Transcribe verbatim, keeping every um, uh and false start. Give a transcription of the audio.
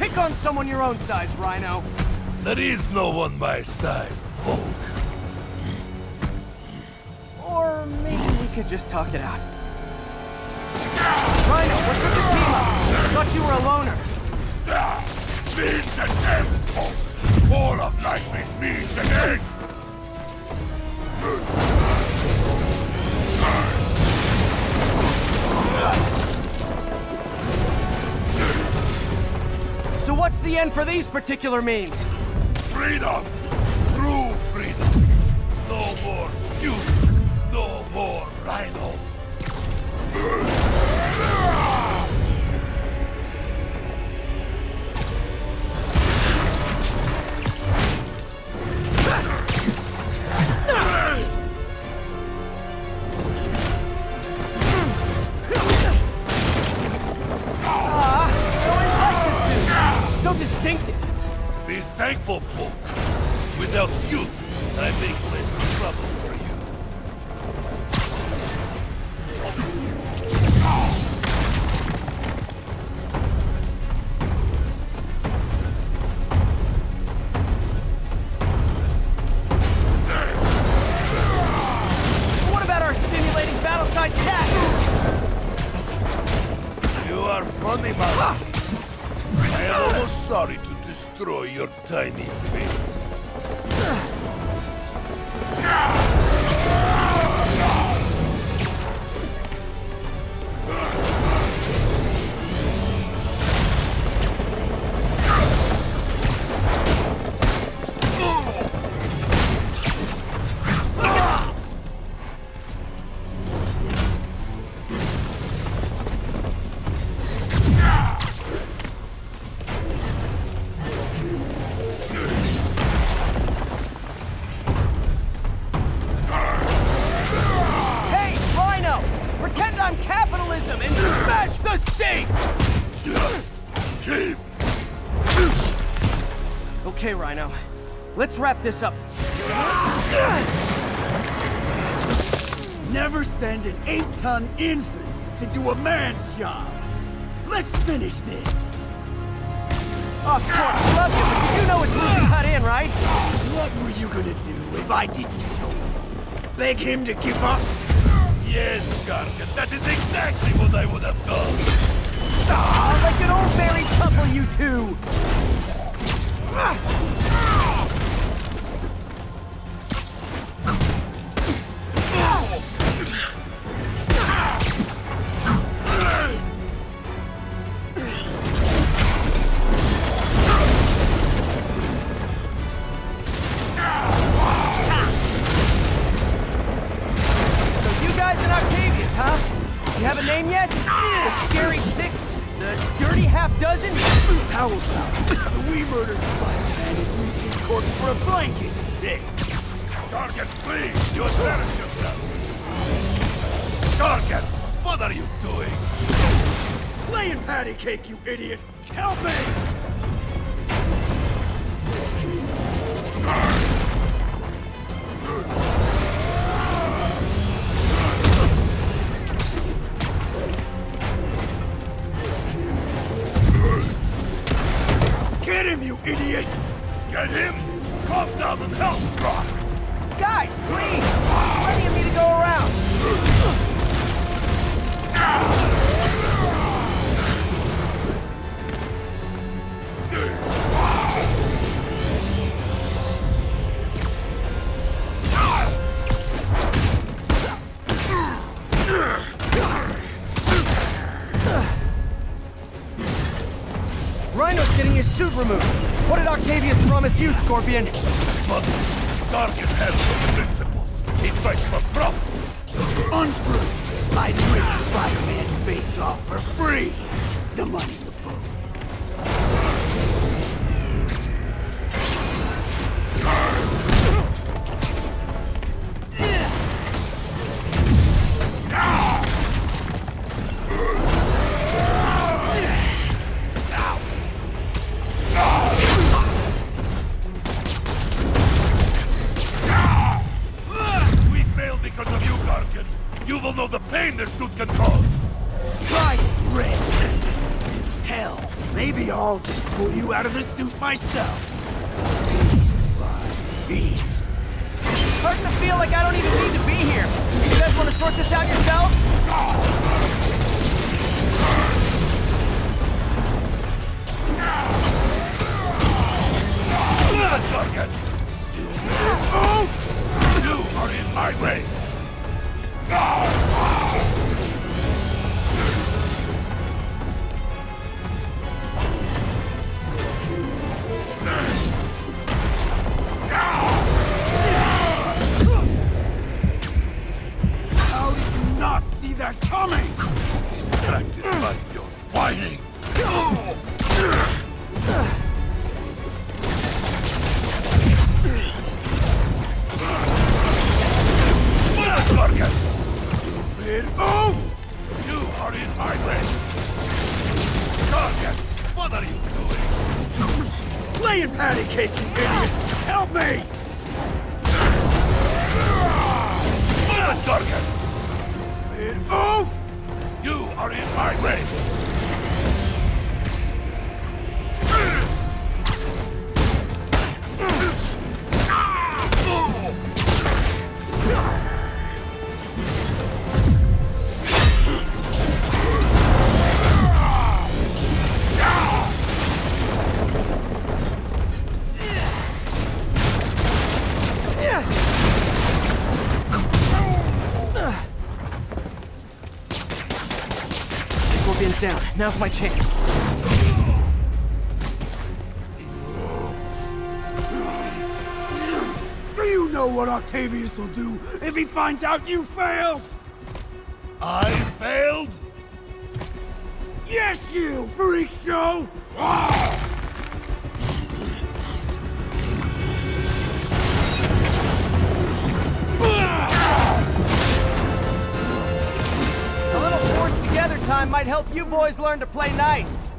Pick on someone your own size, Rhino. There is no one my size, Poke. Or maybe we could just talk it out. Rhino, what's with the team up? I thought you were a loner. Ah, means and ends, Poke. All of life is means and ends. So what's the end for these particular means? Freedom! True freedom! No more feud! No more Rhino! So distinctive. Be thankful, Poke. Without you, I make less trouble for you. What about our stimulating battleside chat? You are funny, man. I am almost sorry to destroy your tiny face. And smash the state! Just keep. Okay, Rhino. Let's wrap this up. Never send an eight-ton infant to do a man's job. Let's finish this. Oh, Scorp, I love you, but you know it's really cut in, right? What were you gonna do if I didn't show up? Beg him to give up? Yes, Gargan, that is exactly what I would have done. Ah, like an old married couple, you two! You have a name yet? The Scary Six? The Dirty Half Dozen? How about we murdered Spider-Man and used his corpse for a blanket today? Gargan, please! You embarrass yourself! Gargan, what are you doing? Playing patty cake, you idiot! Help me! Get him, you idiot! Get him? Calm down and help, Brock! Guys, please! Plenty of me to go around! Rhino's getting his suit removed. What did Octavius promise you, Scorpion? But Gargan has no principles. He fights for profit. Untrue. I'd rip Spider-Man's face off for free. The money's the boat. Because of you, Gargan, you will know the pain this suit can cause. Try it, Red. Maybe I'll just pull you out of the suit myself. Piece by piece. Starting to feel like I don't even need to be here. You guys want to sort this out yourself? Target! You are in my way! How did you not see that coming? Distracted by your whining! Target! Stupid oaf! You are in my way! Target! What are you doing? Playing patty cake, you idiot! Help me! Target! Stupid oaf! You are in my way! Scorpion's down. Now's my chance. Do you know what Octavius will do if he finds out you failed? I failed? Yes, you freak show! A little forged together time might help you boys learn to play nice.